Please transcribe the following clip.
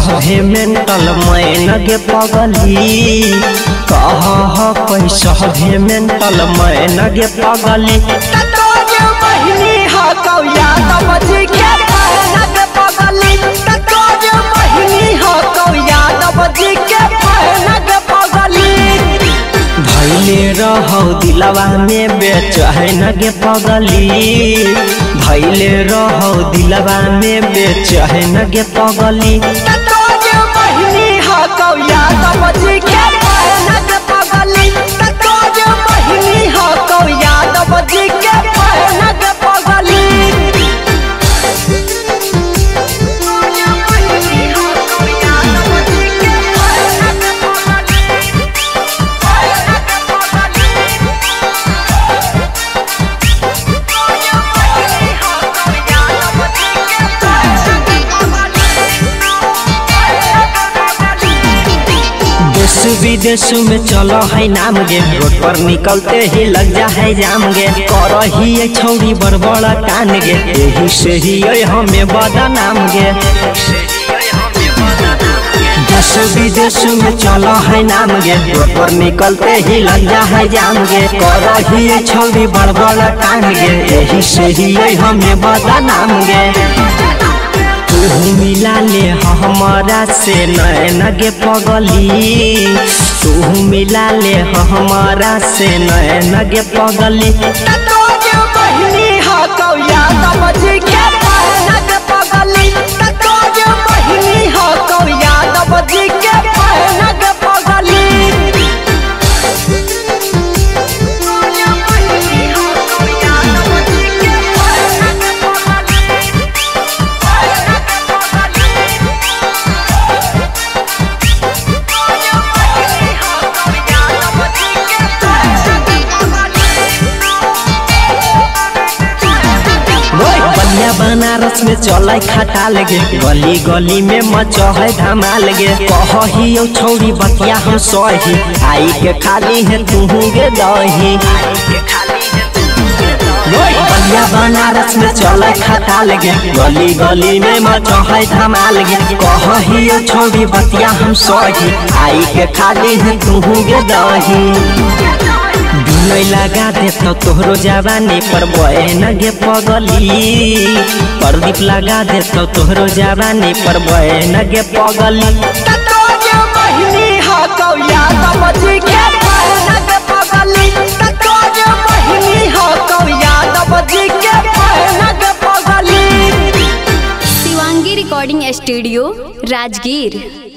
सहे mental man गे पगली कहा पैसा सहे मेंटल मैन गे पगली भैले रहो दिलवा में बेचैन गे पगली भैले रहो दिलवा में बेचैन गे पगली विदेश में चलो है नाम गे रोड पर निकलते ही लग जा है जाम गे करही छौरी बड़बड़ा कान गे यही से ही हमें बदनाम गे देश विदेश में चलो है नाम गे रोड पर निकलते ही लग जा है जाम गे करही छौरी बड़बड़ा कान गे यही से ही हमें बदनाम गे तू मिला ले हमारा से नैन गे पगली तू मिला ले हमारा से नैन गे पगली बनारस में चल खटाल गे गली गली में मचा है धमाल गे कही छौरी बतिया हम सही आई के खाली है तू गे दही बनारस में चल खटाल गे गली गली में मचा है धमाल गे कही छौरी बतिया हम सही आई के खाली है तू गे दही नहीं लगा दे तो तोहरो जवानी पर बहन गे पगली प्रदीप लगा दे तो तोहरो जवानी पर बहन गे पगली शिवांगी रिकॉर्डिंग स्टूडियो राजगीर।